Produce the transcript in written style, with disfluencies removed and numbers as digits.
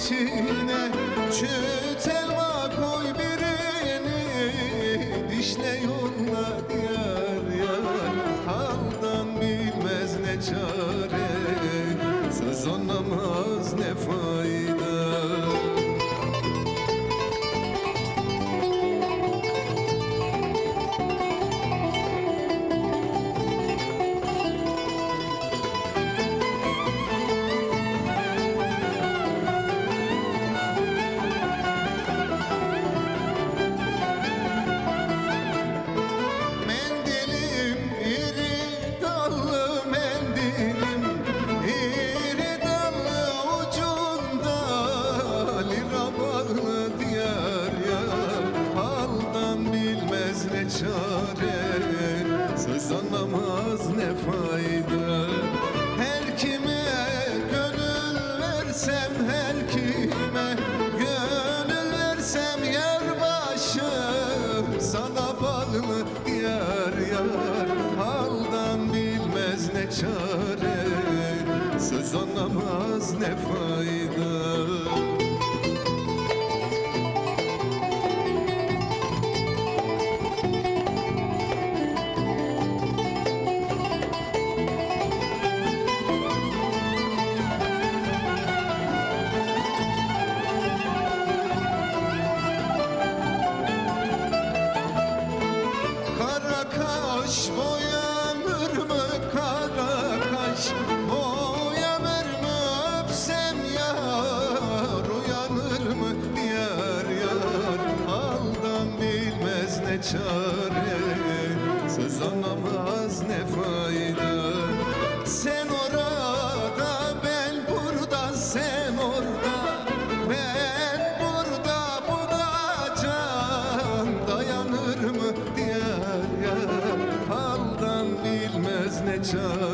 içine çüt elma koy birini, dişle yolla diyar yar. Haldan bilmez ne çare, söz anlamaz ne fayda. Ne çare, söz anlamaz ne fayda. Her kime gönül versem, her kime gönül versem yar başım sana bağlı yar yar. Haldan bilmez ne çare, söz anlamaz ne fayda. Kaş boyanır mı, kara kaş boyanır mı, öpsem yar uyanır mı yar yar. Haldan bilmez ne çare, söz anlamaz ne fayda. Sen orada ben burada, sen orada ben burada, bu da can dayanır mı yar yar. Haldan bilmez ne çare,